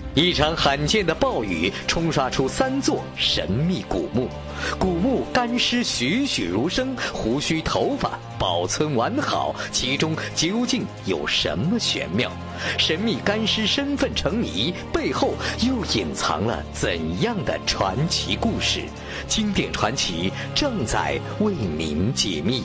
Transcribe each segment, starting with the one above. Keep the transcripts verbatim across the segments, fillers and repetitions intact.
一场罕见的暴雨冲刷出三座神秘古墓，古墓干尸栩栩如生，胡须头发保存完好，其中究竟有什么玄妙？神秘干尸身份成谜，背后又隐藏了怎样的传奇故事？经典传奇正在为您解密。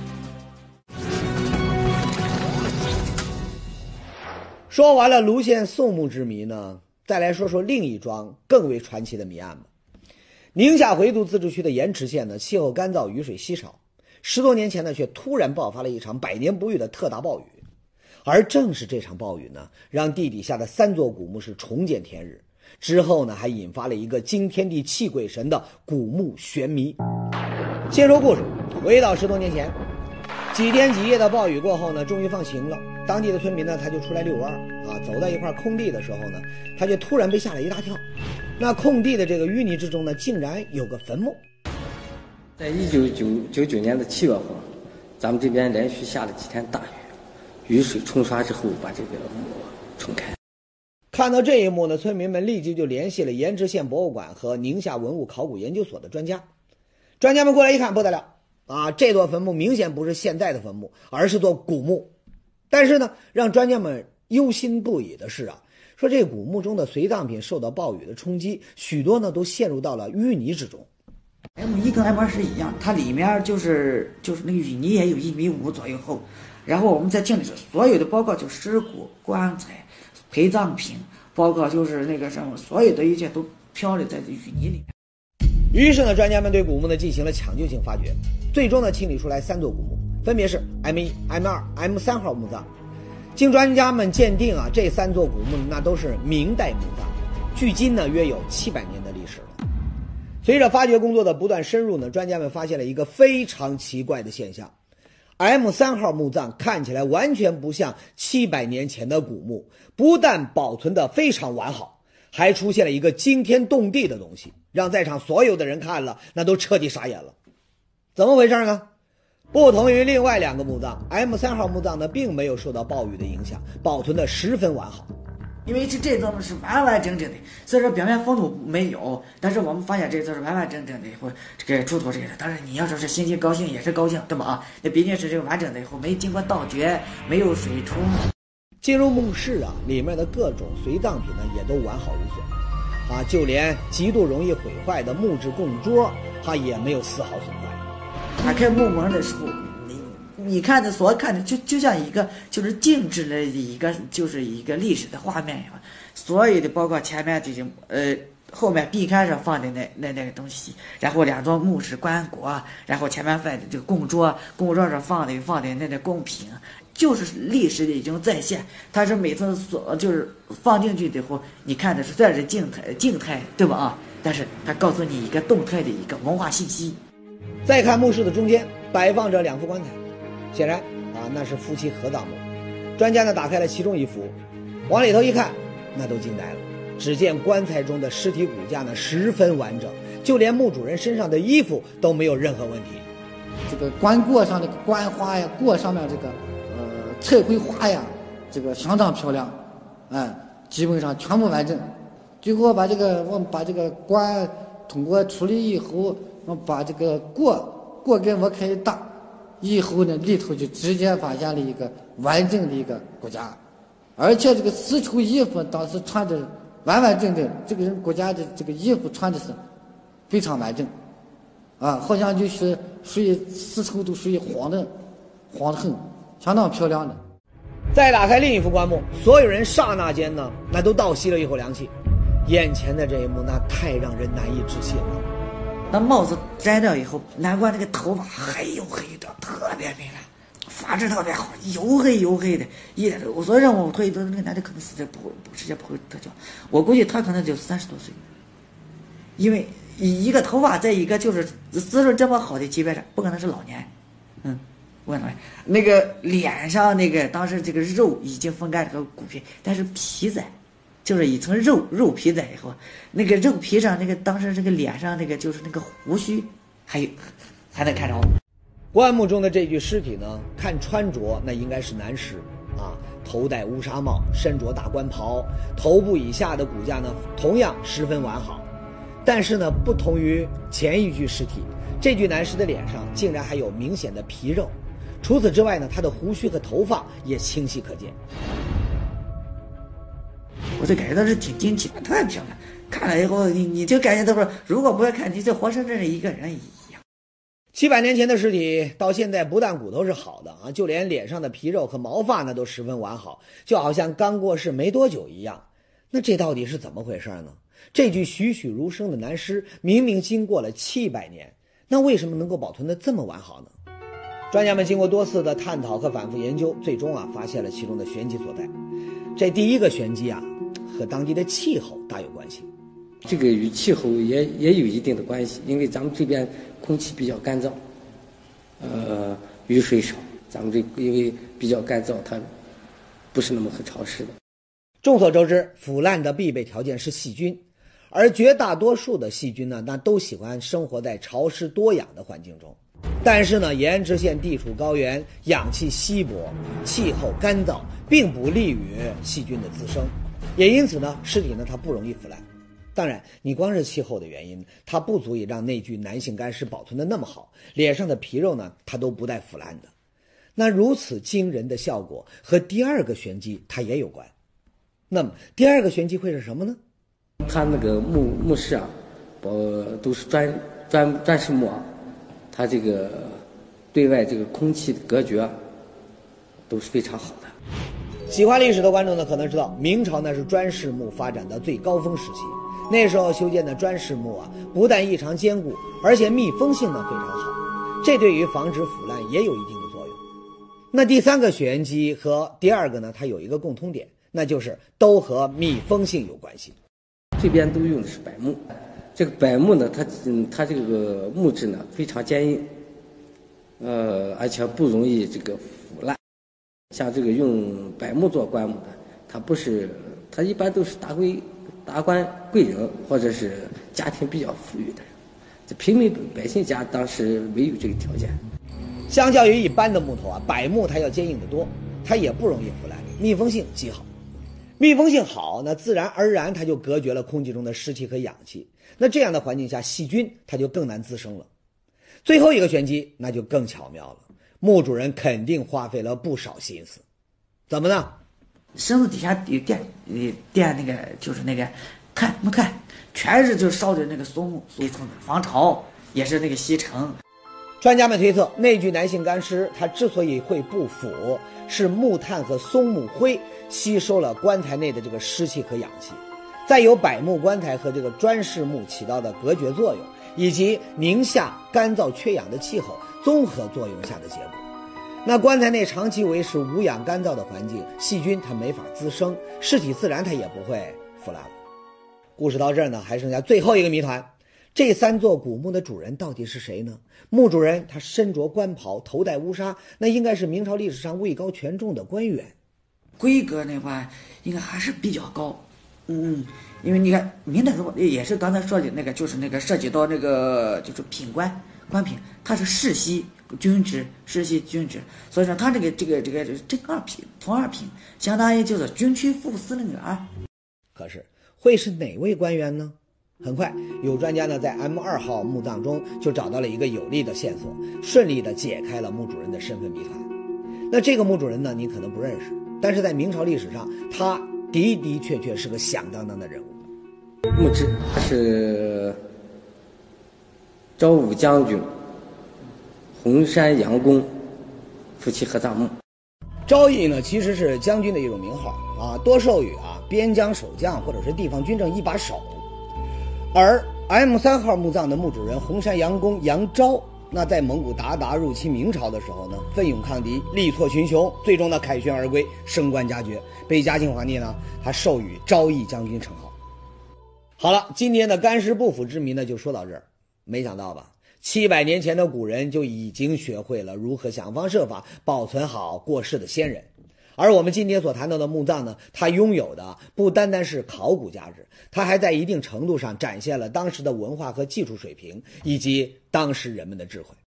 说完了卢县宋墓之谜呢，再来说说另一桩更为传奇的谜案吧。宁夏回族自治区的盐池县呢，气候干燥，雨水稀少，十多年前呢，却突然爆发了一场百年不遇的特大暴雨。而正是这场暴雨呢，让地底下的三座古墓是重见天日。之后呢，还引发了一个惊天地泣鬼神的古墓悬谜。先说故事，回到十多年前，几天几夜的暴雨过后呢，终于放晴了。当地的村民呢，他就出来遛弯啊，走到一块空地的时候呢，他就突然被吓了一大跳。那空地的这个淤泥之中呢，竟然有个坟墓。 在一九九九年的七月份，咱们这边连续下了几天大雨，雨水冲刷之后，把这个墓冲开。 看到这一幕呢，村民们立即就联系了盐池县博物馆和宁夏文物考古研究所的专家。专家们过来一看，不得了啊！这座坟墓明显不是现在的坟墓，而是座古墓。但是呢，让专家们忧心不已的是啊，说这古墓中的随葬品受到暴雨的冲击，许多呢都陷入到了淤泥之中。 M 一跟 M 二是一样，它里面就是就是那个淤泥也有一米五左右厚。然后我们在清理时，所有的包括就尸骨、棺材、陪葬品，包括就是那个什么，所有的一切都飘离在这淤泥里面。 于是呢，专家们对古墓呢进行了抢救性发掘，最终呢清理出来三座古墓，分别是 M 一、M 二、M 三号墓葬。经专家们鉴定啊，这三座古墓那都是明代墓葬，距今呢约有七百年的历史了。随着发掘工作的不断深入呢，专家们发现了一个非常奇怪的现象。M 三号墓葬看起来完全不像七百年前的古墓，不但保存得非常完好，还出现了一个惊天动地的东西，让在场所有的人看了那都彻底傻眼了。怎么回事呢？不同于另外两个墓葬， M 三号墓葬呢并没有受到暴雨的影响，保存得十分完好。 因为这这座是完完整整的，虽然表面封土没有，但是我们发现这座是完完整整的，以后这个出土这个，当然你要说是心情高兴也是高兴，对吧？啊，那毕竟是这个完整的，以后没经过盗掘，没有水冲。 进入墓室啊，里面的各种随葬品呢也都完好无损，啊，就连极度容易毁坏的木质供桌，它也没有丝毫损坏。 打开墓门的时候，你你看的所看的就就像一个就是静止的一个就是一个历史的画面一样，所有的包括前面这些呃后面壁龛上放的那那那个东西，然后两座墓室棺椁，然后前面放的这个供桌，供桌上放的放的那那贡品，就是历史的已经再现。它是每次所就是放进去以后，你看的是虽然是静态静态，对吧啊？但是它告诉你一个动态的一个文化信息。 再看墓室的中间摆放着两副棺材，显然啊那是夫妻合葬墓。专家呢打开了其中一副，往里头一看，那都惊呆了。只见棺材中的尸体骨架呢十分完整，就连墓主人身上的衣服都没有任何问题。 这个棺椁上的棺花呀，椁上面这个呃彩绘花呀，这个相当漂亮，哎，基本上全部完整。最后把这个我们把这个棺通过处理以后，我把这个椁椁给我开始打，以后呢里头就直接发现了一个完整的一个骨架，而且这个丝绸衣服当时穿着完完整整，这个人骨架的这个衣服穿的是非常完整，啊，好像就是属于丝绸都属于黄的，黄的很，相当漂亮的。 再打开另一副棺木，所有人刹那间呢，那都倒吸了一口凉气。眼前的这一幕，那太让人难以置信了。 那帽子摘掉以后，难怪那个头发黑黝黑的，特别明亮，发质特别好，黝黑黝黑的，一点都。所以让我推测那个男的可能死的不会，直接不会得救。我估计他可能就三十多岁，因为一个头发在一个就是姿势这么好的级别上，不可能是老年。嗯，问了那个脸上那个当时这个肉已经覆盖这个骨皮，但是皮在。就是一层肉肉皮在以后，那个肉皮上那个当时这个脸上那个就是那个胡须，还有还能看着。 棺木中的这具尸体呢，看穿着那应该是男尸啊， 头戴乌纱帽，身着大官袍，头部以下的骨架呢同样十分完好。但是呢，不同于前一具尸体，这具男尸的脸上竟然还有明显的皮肉。除此之外呢，他的胡须和头发也清晰可见。 我就感觉到是挺惊奇的，特别漂亮。看了以后，你你就感觉到说，如果不要看，你就活生生的一个人一样。 七百年前的尸体到现在不但骨头是好的啊，就连脸上的皮肉和毛发呢都十分完好，就好像刚过世没多久一样。那这到底是怎么回事呢？这具栩栩如生的男尸明明经过了七百年，那为什么能够保存得这么完好呢？专家们经过多次的探讨和反复研究，最终啊发现了其中的玄机所在。这第一个玄机啊，和当地的气候大有关系。 这个与气候也也有一定的关系，因为咱们这边空气比较干燥，呃，雨水少，咱们这因为比较干燥，它不是那么很潮湿的。 众所周知，腐烂的必备条件是细菌，而绝大多数的细菌呢，那都喜欢生活在潮湿多氧的环境中。但是呢，延知县地处高原，氧气稀薄，气候干燥，并不利于细菌的滋生，也因此呢，尸体呢它不容易腐烂。当然，你光是气候的原因，它不足以让那具男性干尸保存得那么好，脸上的皮肉呢，它都不带腐烂的。那如此惊人的效果和第二个玄机它也有关。那么第二个玄机会是什么呢？ 它那个墓墓室啊，呃，都是砖砖砖石木啊，它这个对外这个空气的隔绝啊，都是非常好的。 喜欢历史的观众呢，可能知道明朝呢是砖室墓发展的最高峰时期。那时候修建的砖室墓啊，不但异常坚固，而且密封性呢非常好，这对于防止腐烂也有一定的作用。那第三个玄机和第二个呢，它有一个共通点，那就是都和密封性有关系。 这边都用的是柏木，这个柏木呢，它嗯，它这个木质呢非常坚硬，呃，而且不容易这个腐烂。像这个用柏木做棺木的，它不是，它一般都是达官达官贵人或者是家庭比较富裕的人，这平民百姓家当时没有这个条件。 相较于一般的木头啊，柏木它要坚硬得多，它也不容易腐烂，密封性极好。密封性好，那自然而然它就隔绝了空气中的湿气和氧气，那这样的环境下，细菌它就更难滋生了。最后一个玄机那就更巧妙了，墓主人肯定花费了不少心思。怎么呢？ 身子底下有垫垫那个就是那个炭木炭，全是就烧的那个松木，所以从防潮也是那个吸尘。 专家们推测，那具男性干尸它之所以会不腐，是木炭和松木灰吸收了棺材内的这个湿气和氧气，再由柏木棺材和这个砖室木起到的隔绝作用，以及宁夏干燥缺氧的气候综合作用下的结果。那棺材内长期维持无氧干燥的环境，细菌它没法滋生，尸体自然它也不会腐烂了。故事到这儿呢，还剩下最后一个谜团，这三座古墓的主人到底是谁呢？墓主人他身着官袍，头戴乌纱，那应该是明朝历史上位高权重的官员。 规格的话应该还是比较高，嗯，因为你看明代的也是刚才说的那个，就是那个涉及到那个就是品官官品，他是世袭军职，世袭军职，所以说他这个这个这个正二品从二品，相当于就是军区副司令员。 可是会是哪位官员呢？很快有专家呢在 M 二号墓葬中就找到了一个有力的线索，顺利的解开了墓主人的身份谜团。那这个墓主人呢，你可能不认识，但是在明朝历史上，他的的确确是个响当当的人物。 墓志，他是昭武将军洪山杨公夫妻合葬墓。 昭义呢，其实是将军的一种名号啊，多授予啊边疆守将或者是地方军政一把手。而 M 三号墓葬的墓主人洪山杨公杨昭，那在蒙古鞑靼入侵明朝的时候呢，奋勇抗敌，力挫群雄，最终呢凯旋而归，升官加爵，被嘉庆皇帝呢他授予昭义将军称号。好了，今天的干尸不腐之谜呢就说到这儿。没想到吧，七百年前的古人就已经学会了如何想方设法保存好过世的先人。而我们今天所谈到的墓葬呢，它拥有的不单单是考古价值，它还在一定程度上展现了当时的文化和技术水平，以及当时人们的智慧。